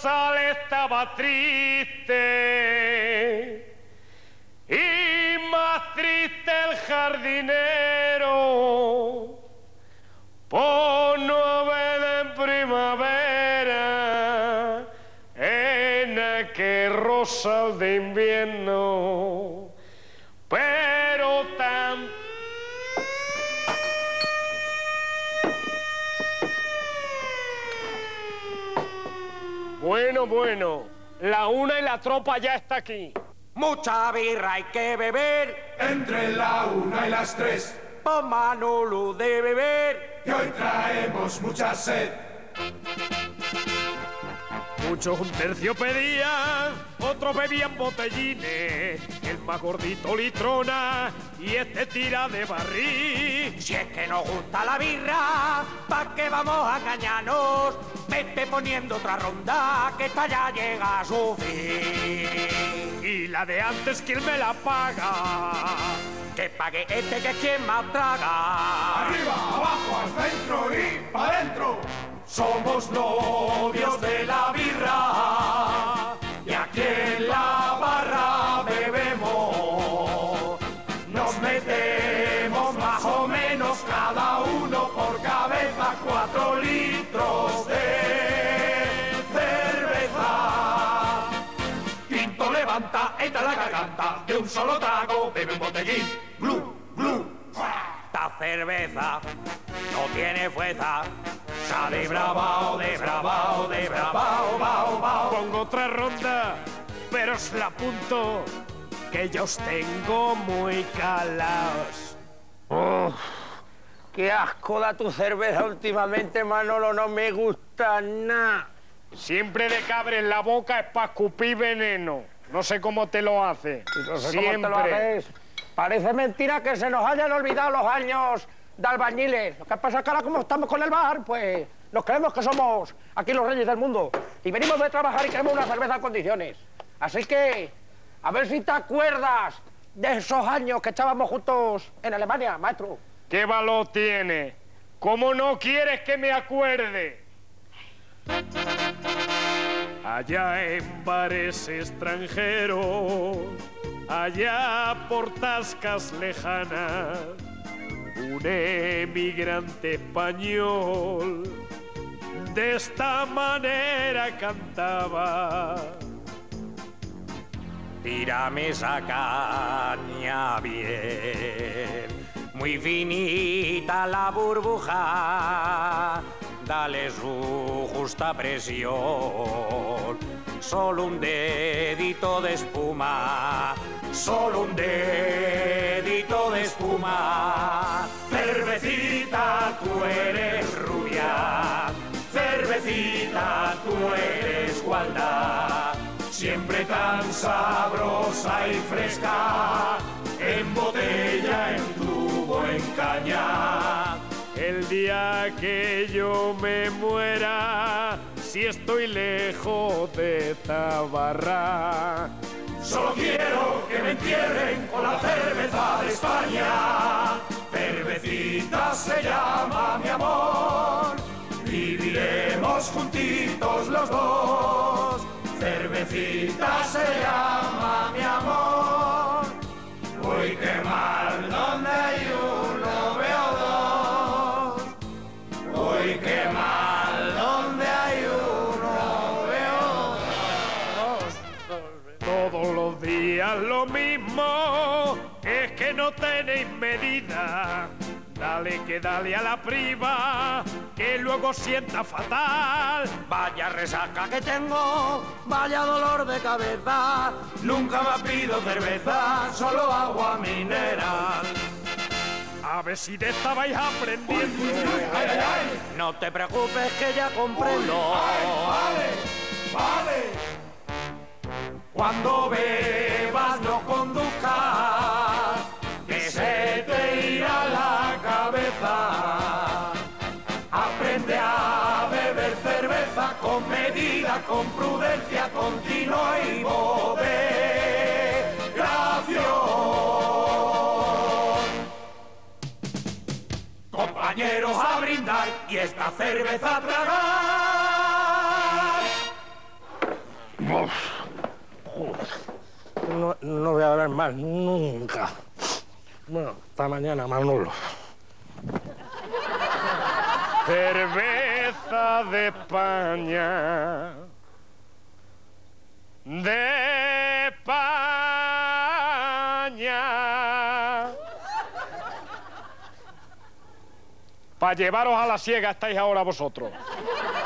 rosal estaba triste y más triste el jardinero por no haber en primavera en aquel rosal de invierno, pero tan... Bueno, la una y la tropa ya está aquí. Mucha birra hay que beber. Entre la 1 y las 3. Pa' Manolo de beber. Que hoy traemos mucha sed. Muchos un tercio pedían, otros bebían botellines, el más gordito litrona y este tira de barril. Si es que nos gusta la birra, ¿pa' qué vamos a engañarnos? Vete poniendo otra ronda, que esta ya llega a su fin. Y la de antes, ¿quién me la paga? Que pague este, que es quien más traga. Arriba, abajo, al centro y para adentro. Somos novios de la birra y aquí en la barra bebemos. Nos metemos más o menos cada uno por cabeza 4 litros de cerveza. Quinto levanta, entra la garganta, de un solo trago bebe un botellín. Glu, glu. Esta cerveza no tiene fuerza. Sale bravao, de bravao, de bravao, bao, bao. Pongo otra ronda, pero os la apunto, que ya os tengo muy calaos. ¡Qué asco da tu cerveza últimamente, Manolo! No me gusta nada. Siempre de cabre en la boca es para escupir veneno. No sé cómo te lo hace. No sé Siempre. cómo te lo haces. Parece mentira que se nos hayan olvidado los años de albañiles. Lo que pasa es que ahora, como estamos con el bar, pues nos creemos que somos aquí los reyes del mundo. Y venimos de trabajar y queremos una cerveza en condiciones. Así que, a ver si te acuerdas de esos años que echábamos juntos en Alemania, maestro. ¿Qué valor tiene? ¿Cómo no quieres que me acuerde? Allá en bares extranjeros, allá por tascas lejanas, un emigrante español de esta manera cantaba: tírame esa caña bien, muy finita la burbuja, dale su justa presión, solo un dedito de espuma, solo un dedito de espuma. Cervecita, tú eres rubia, cervecita, tú eres gualda, siempre tan sabrosa y fresca, en botella, en tubo, en caña. el día que yo me muera, si estoy lejos de esta barra, solo quiero que me entierren con la cerveza de España. Cervecita se llama mi amor, viviremos juntitos los dos. Cervecita se llama mi amor. Uy, qué mal, donde hay uno veo dos. Uy, qué mal, donde hay uno veo dos. todos los días lo mismo, es que no tenéis medida. Dale que dale a la prima, que luego sienta fatal. Vaya resaca que tengo, vaya dolor de cabeza, Nunca más pido cerveza, solo agua mineral. A ver si te estabais aprendiendo. ¡Ay, ay, ay! no te preocupes que ya comprendo. Vale, vale. Cuando bebas no conduzcas, que se te irá la cabeza. Aprende a beber cerveza con medida, con prudencia, continua y moderación. Compañeros, a brindar y esta cerveza a tragar. no voy a beber más nunca. Bueno, hasta mañana, Manolo. Cerveza de España. De España. Para llevaros a la siega estáis ahora vosotros.